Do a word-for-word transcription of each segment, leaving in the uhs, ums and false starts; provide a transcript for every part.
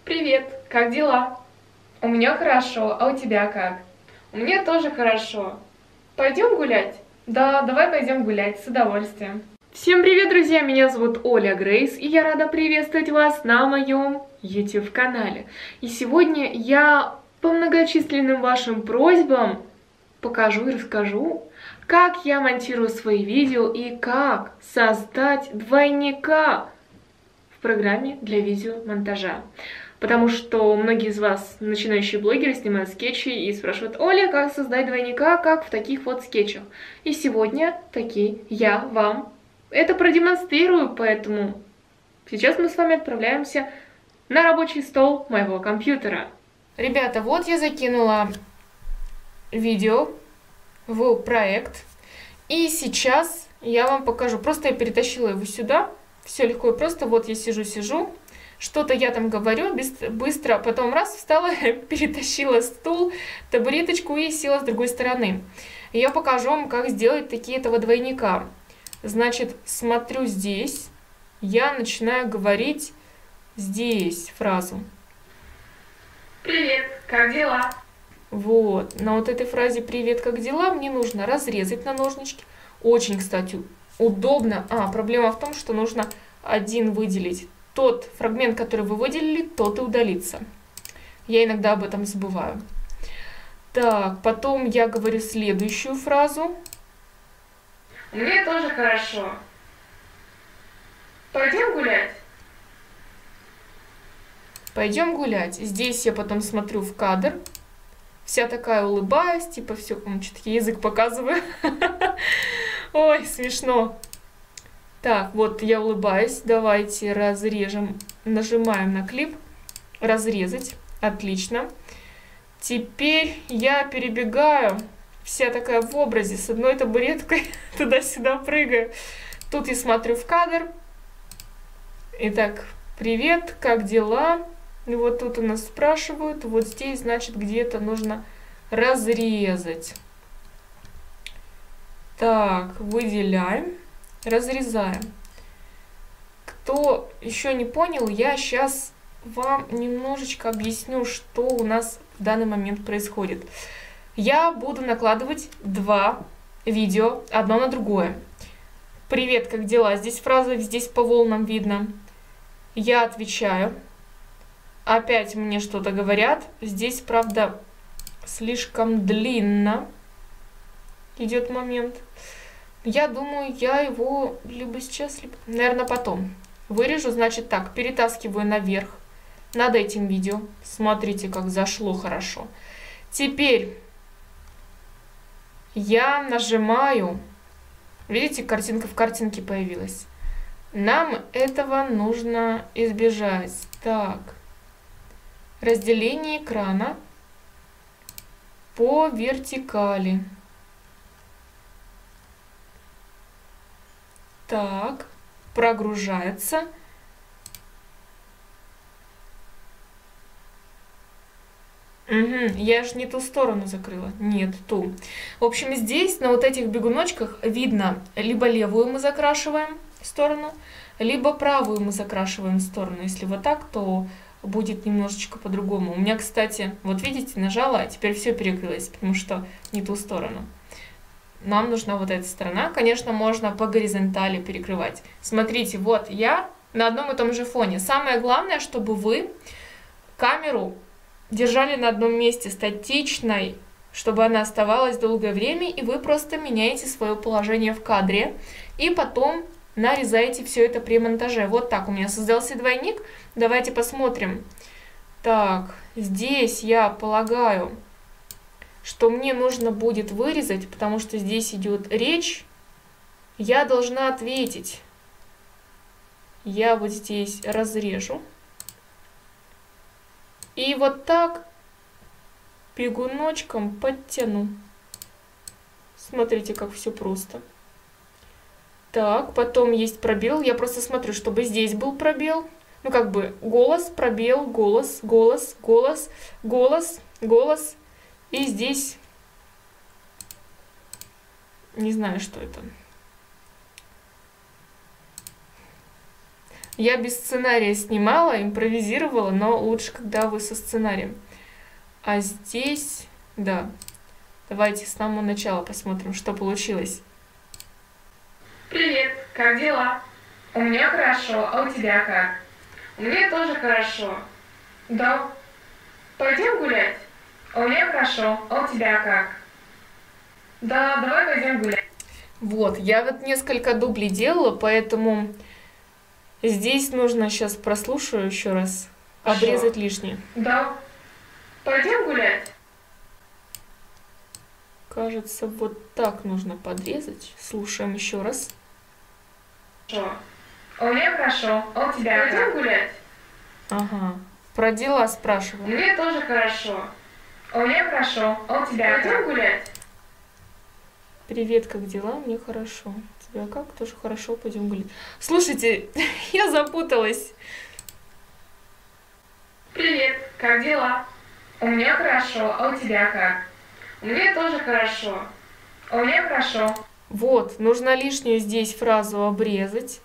Привет, как дела? У меня хорошо, а у тебя как? У меня тоже хорошо. Пойдем гулять? Да, давай пойдем гулять, с удовольствием. Всем привет, друзья, меня зовут Оля Грейс, и я рада приветствовать вас на моем YouTube-канале. И сегодня я по многочисленным вашим просьбам покажу и расскажу, как я монтирую свои видео и как создать двойника в программе для видеомонтажа. Потому что многие из вас, начинающие блогеры, снимают скетчи и спрашивают: Оля, как создать двойника, как в таких вот скетчах? И сегодня таки я вам это продемонстрирую, поэтому сейчас мы с вами отправляемся на рабочий стол моего компьютера. Ребята, вот я закинула видео в проект, и сейчас я вам покажу. Просто я перетащила его сюда, все легко и просто. Вот я сижу-сижу. Что-то я там говорю быстро, потом раз встала, перетащила стул, табуреточку и села с другой стороны. И я покажу вам, как сделать такие этого двойника. Значит, смотрю здесь, я начинаю говорить здесь фразу. Привет, как дела? Вот, на вот этой фразе «Привет, как дела?» мне нужно разрезать на ножнички. Очень, кстати, удобно. А, проблема в том, что нужно один выделить. Тот фрагмент, который вы выделили, тот и удалится. Я иногда об этом забываю. Так, потом я говорю следующую фразу. Мне тоже хорошо. Пойдем гулять? Пойдем гулять. Здесь я потом смотрю в кадр. Вся такая улыбаюсь, типа все, что-то язык показываю. Ой, смешно. Так, вот я улыбаюсь. Давайте разрежем. Нажимаем на клип. Разрезать. Отлично. Теперь я перебегаю. Вся такая в образе. С одной табуреткой туда-сюда прыгаю. Тут я смотрю в кадр. Итак, привет, как дела? И вот тут у нас спрашивают. Вот здесь, значит, где-то нужно разрезать. Так, выделяем. Разрезаем. Кто еще не понял, я сейчас вам немножечко объясню, что у нас в данный момент происходит. Я буду накладывать два видео одно на другое. Привет, как дела? Здесь фраза, здесь по волнам видно. Я отвечаю. Опять мне что-то говорят. Здесь, правда, слишком длинно идет момент. Я думаю, я его либо сейчас, либо, наверное, потом вырежу. Значит так, перетаскиваю наверх над этим видео. Смотрите, как зашло хорошо. Теперь я нажимаю. Видите, картинка в картинке появилась. Нам этого нужно избежать. Так. Разделение экрана по вертикали. Так, прогружается. Угу, я же не ту сторону закрыла. Нет, ту. В общем, здесь на вот этих бегуночках видно, либо левую мы закрашиваем сторону, либо правую мы закрашиваем сторону. Если вот так, то будет немножечко по-другому. У меня, кстати, вот видите, нажала, а теперь все перекрылось, потому что не ту сторону. Нам нужна вот эта сторона. Конечно, можно по горизонтали перекрывать. Смотрите, вот я на одном и том же фоне. Самое главное, чтобы вы камеру держали на одном месте статичной, чтобы она оставалась долгое время, и вы просто меняете свое положение в кадре, и потом нарезаете все это при монтаже. Вот так у меня создался двойник. Давайте посмотрим. Так, здесь я полагаю, что мне нужно будет вырезать, потому что здесь идет речь, я должна ответить. Я вот здесь разрежу. И вот так бегуночком подтяну. Смотрите, как все просто. Так, потом есть пробел. Я просто смотрю, чтобы здесь был пробел. Ну, как бы голос, пробел, голос, голос, голос, голос, голос. И здесь, не знаю, что это. Я без сценария снимала, импровизировала, но лучше, когда вы со сценарием. А здесь, да, давайте с самого начала посмотрим, что получилось. Привет, как дела? У меня хорошо, а у тебя как? У меня тоже хорошо. Да. Пойдем гулять? У меня хорошо, а у тебя как? Да, давай пойдем гулять. Вот, я вот несколько дублей делала, поэтому здесь нужно сейчас прослушаю еще раз, Хорошо. Обрезать лишнее. Да. Пойдем гулять? Кажется, вот так нужно подрезать. Слушаем еще раз. Хорошо. У меня хорошо, а у тебя пойдем как? Гулять? Ага. Про дела У спрашиваю. меня тоже хорошо. У меня хорошо, а у тебя пойдем как? Гулять? Привет, как дела? Мне хорошо. У тебя как? Тоже хорошо, пойдем гулять. Слушайте, я запуталась. Привет, как дела? У меня хорошо, а у тебя как? У меня тоже хорошо. У меня хорошо. Вот, нужно лишнюю здесь фразу обрезать.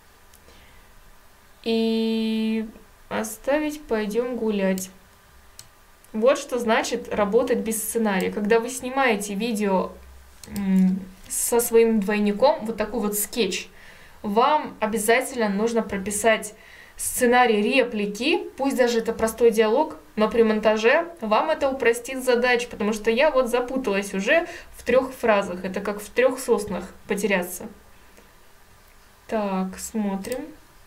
И оставить «пойдем гулять». Вот что значит работать без сценария. Когда вы снимаете видео со своим двойником, вот такой вот скетч, вам обязательно нужно прописать сценарий реплики, пусть даже это простой диалог, но при монтаже вам это упростит задачу, потому что я вот запуталась уже в трех фразах. Это как в трех соснах потеряться. Так, смотрим.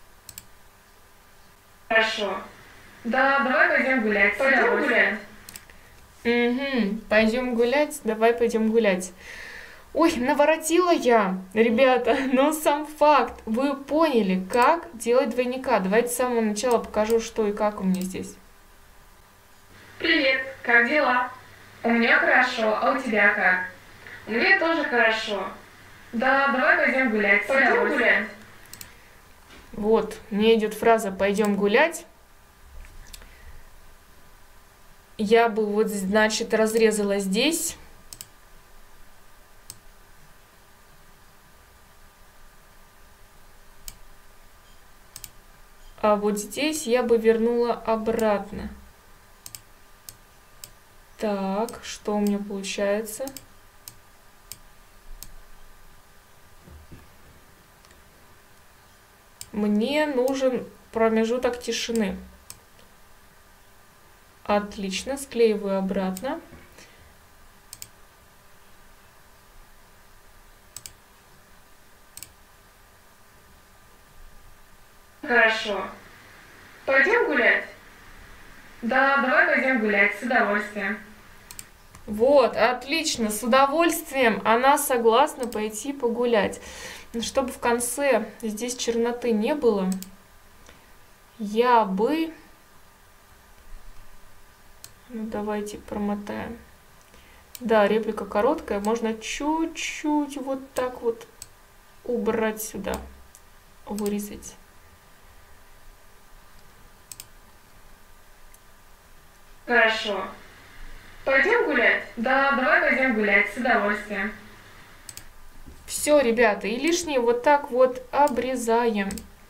Хорошо. Да, давай пойдем гулять. Пойдем гулять. Угу, пойдем гулять, давай пойдем гулять. Ой, наворотила я, ребята, но сам факт, вы поняли, как делать двойника. Давайте с самого начала покажу, что и как у меня здесь. Привет, как дела? У меня хорошо, а у тебя как? У меня тоже хорошо. Да, давай пойдем гулять. Пойдем гулять. Вот, мне идет фраза «пойдем гулять». Я бы вот, значит, разрезала здесь. А вот здесь я бы вернула обратно. Так, что у меня получается? Мне нужен промежуток тишины. Отлично, склеиваю обратно. Хорошо. Пойдем гулять? Да, давай пойдем гулять, с удовольствием. Вот, отлично, с удовольствием она согласна пойти погулять. Чтобы в конце здесь черноты не было, я бы... Ну, давайте промотаем. Да, реплика короткая, можно чуть-чуть вот так вот убрать сюда, вырезать. Хорошо. Пойдем гулять? Да, давай пойдем гулять, с удовольствием. Все, ребята, и лишнее вот так вот обрезаем.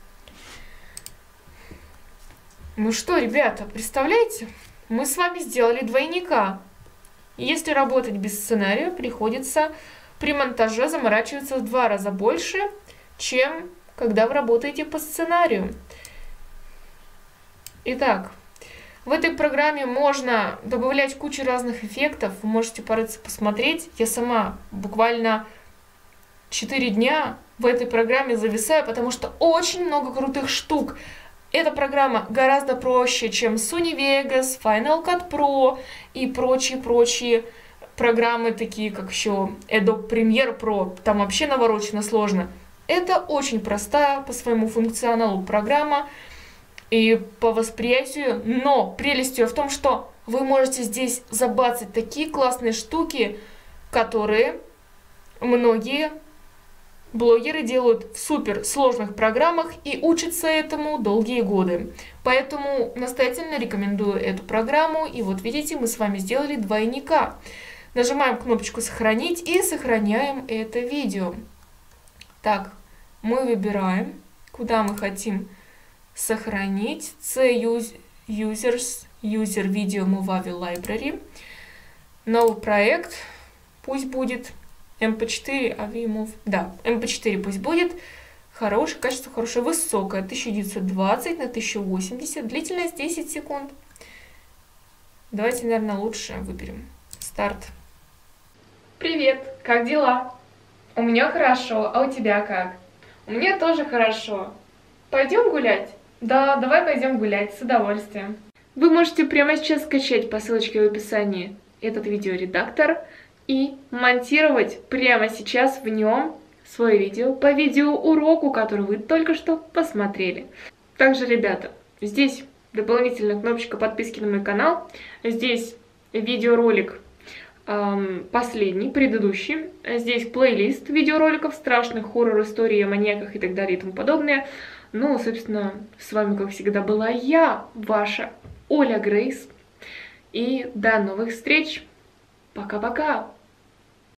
Ну что, ребята, представляете? Мы с вами сделали двойника. Если работать без сценария, приходится при монтаже заморачиваться в два раза больше, чем когда вы работаете по сценарию. Итак, в этой программе можно добавлять кучу разных эффектов. Вы можете порыться, посмотреть. Я сама буквально четыре дня в этой программе зависаю, потому что очень много крутых штук. Эта программа гораздо проще, чем Sony Vegas, Final Cut Pro и прочие-прочие программы, такие как еще Adobe Premiere Pro. Там вообще наворочено сложно. Это очень простая по своему функционалу программа и по восприятию, но прелесть ее в том, что вы можете здесь забацать такие классные штуки, которые многие блогеры делают в супер сложных программах и учатся этому долгие годы. Поэтому настоятельно рекомендую эту программу. И вот видите, мы с вами сделали двойника. Нажимаем кнопочку «Сохранить» и сохраняем это видео. Так, мы выбираем, куда мы хотим Сохранить. C users, user video movie library. Новый проект. Пусть будет эм пэ четыре, AviMove. Да, эм пэ четыре пусть будет. Хорошее качество, хорошее, высокое. тысяча девятьсот двадцать на тысяча восемьдесят. Длительность десять секунд. Давайте, наверное, лучше выберем. Старт. Привет, как дела? У меня хорошо, а у тебя как? У меня тоже хорошо. Пойдем гулять? Да, давай пойдем гулять, с удовольствием. Вы можете прямо сейчас скачать по ссылочке в описании этот видеоредактор и монтировать прямо сейчас в нем свое видео по видеоуроку, который вы только что посмотрели. Также, ребята, здесь дополнительная кнопочка подписки на мой канал. Здесь видеоролик эм, последний, предыдущий. Здесь плейлист видеороликов страшных, хоррор, истории о маньяках и так далее и тому подобное. Ну, собственно, с вами, как всегда, была я, ваша Оля Грейс. И до новых встреч. Пока-пока.